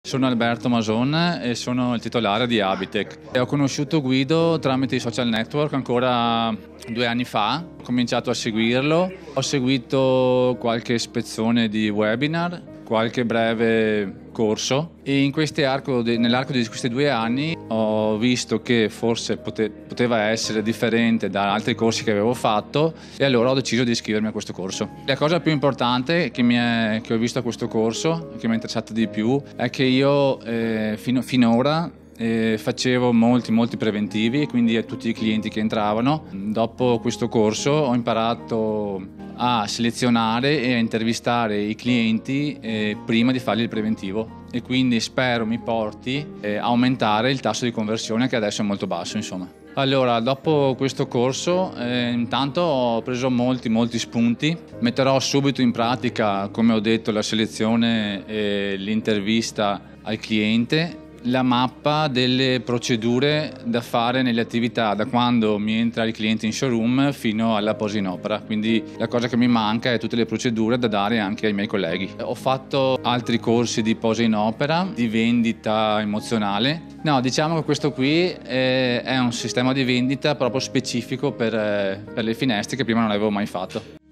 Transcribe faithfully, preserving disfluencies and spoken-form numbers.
Sono Alberto Mason e sono il titolare di Abitech. E ho conosciuto Guido tramite i social network ancora due anni fa, ho cominciato a seguirlo, ho seguito qualche ispezione di webinar, qualche breve corso e in arco de, nell'arco di questi due anni ho visto che forse pote, poteva essere differente da altri corsi che avevo fatto e allora ho deciso di iscrivermi a questo corso. La cosa più importante che, mi è, che ho visto a questo corso e che mi è interessato di più è che io eh, fino, finora E facevo molti molti preventivi, quindi a tutti i clienti che entravano. Dopo questo corso ho imparato a selezionare e a intervistare i clienti eh, prima di fargli il preventivo e quindi spero mi porti eh, a aumentare il tasso di conversione, che adesso è molto basso, insomma. Allora, dopo questo corso eh, intanto ho preso molti molti spunti, metterò subito in pratica, come ho detto, la selezione e l'intervista al cliente, la mappa delle procedure da fare nelle attività da quando mi entra il cliente in showroom fino alla posa in opera, quindi la cosa che mi manca è tutte le procedure da dare anche ai miei colleghi. Ho fatto altri corsi di posa in opera, di vendita emozionale. No, diciamo che questo qui è un sistema di vendita proprio specifico per, per le finestre che prima non avevo mai fatto.